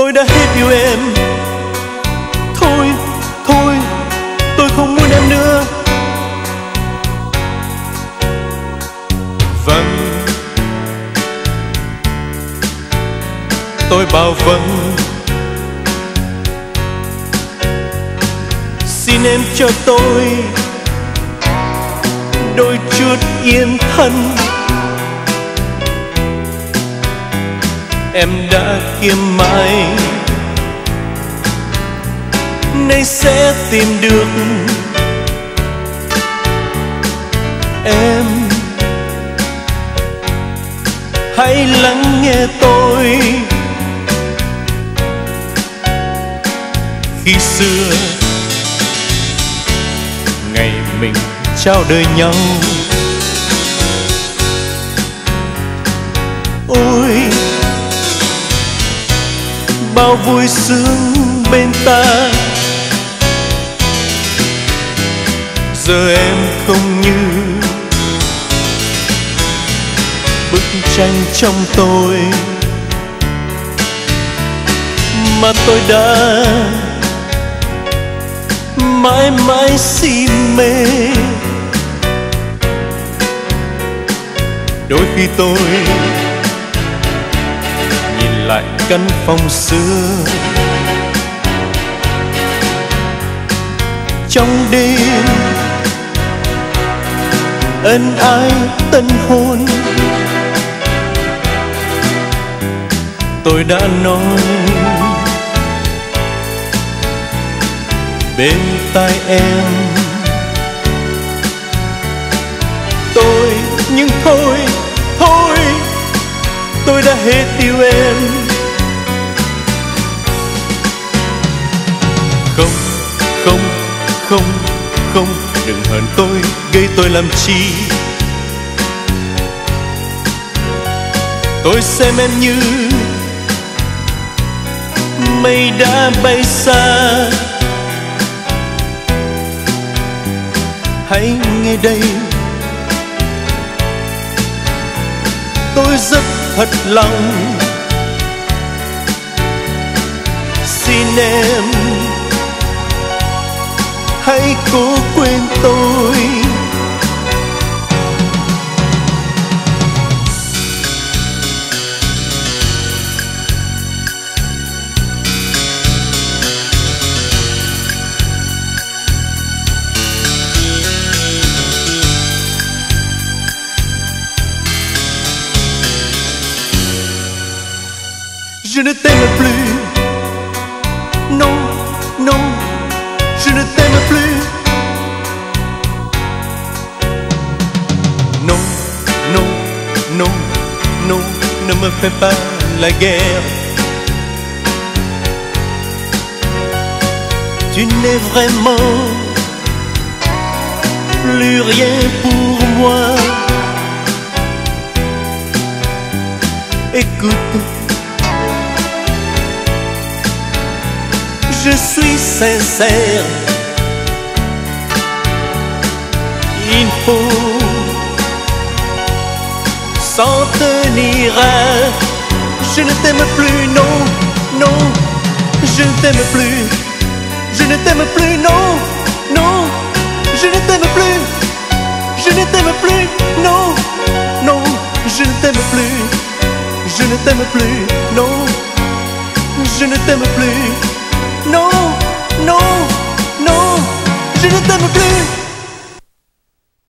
Tôi đã hết yêu em. Thôi, thôi, tôi không muốn em nữa. Vâng, tôi bảo vâng. Xin em cho tôi đôi chút yên thân. Em đã kiếm mãi, nay sẽ tìm được em. Hãy lắng nghe tôi. Khi xưa ngày mình trao đời nhau, ôi bao vui sướng bên ta. Giờ em không như bức tranh trong tôi, mà tôi đã mãi mãi si mê. Đôi khi tôi nhìn lại căn phòng xưa, trong đêm ân ái tân hôn. Tôi đã nói bên tai em, nhưng thôi, thôi, tôi đã hết yêu em. Không, không, không, không, đừng hờn tôi, gây tôi làm chi. Tôi xem em như mây đã bay xa. Hãy nghe đây, tôi rất thật lòng. Xin em hãy cố quên tôi. Je ne t'aime plus. Non, non, je ne t'aime plus. Non, non, non, non, ne me fais pas la guerre. Tu n'es vraiment plus rien pour moi. Écoute, je suis sincère. Il faut s'en tenir à. Je ne t'aime plus, non, non. Je ne t'aime plus. Je ne t'aime plus, non, non. Je ne t'aime plus. Je ne t'aime plus, non, non. Je ne t'aime plus. Je ne t'aime plus, non. Je ne t'aime plus. Non, non, non, je ne t'aime plus.